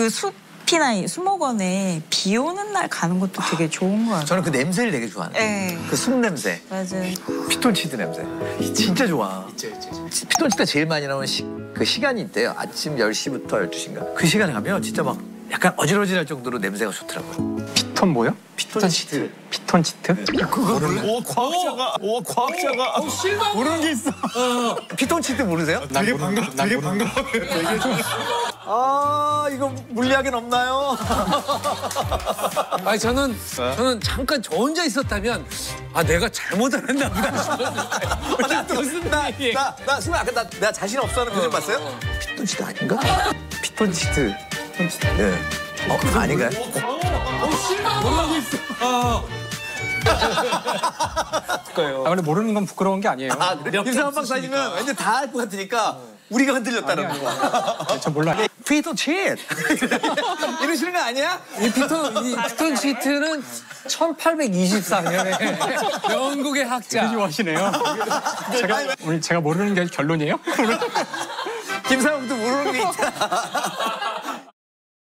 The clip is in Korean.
그 숲이나 이 수목원에 비 오는 날 가는 것도 되게 좋은 것 같아요. 저는 그 냄새를 되게 좋아하는 네. 그 숲 냄새. 맞아요. 피톤치드 냄새. 진짜 좋아. 피톤치드가 제일 많이 나오는 그 시간이 있대요. 아침 10시부터 12시인가? 그 시간에 가면 진짜 막 약간 어지러지할 정도로 냄새가 좋더라고요. 피톤 뭐요? 피톤치드. 피톤치드? 그거 몰라? 오 과학자가 실망. 모르는 게 있어. 피톤치드 모르세요? 되게 반가워. 아 이거 물리학엔 없나요? 아니 저는 잠깐 저 혼자 있었다면 아 내가 잘못 알았나 보다 싶었는데 무슨 말이에요? 나 순간 아까 나 자신 없어하는 표정 봤어요? 피톤치드 아닌가? 피톤치드. 네. 그거 아닌가요? 모르고 있어. 아 근데 모르는 건 부끄러운 게 아니에요. 아 그래? 김상환 박사님은 왠지 다 알 것 같으니까 우리가 흔들렸다는 거. 저 몰라요. 피톤치드 이러시는 거 아니야? 이 피톤치드는 1824년에 영국의 학자. 좋아하시네요. 오늘 제가 모르는 게 결론이에요? 김상욱도 모르는 게 있다.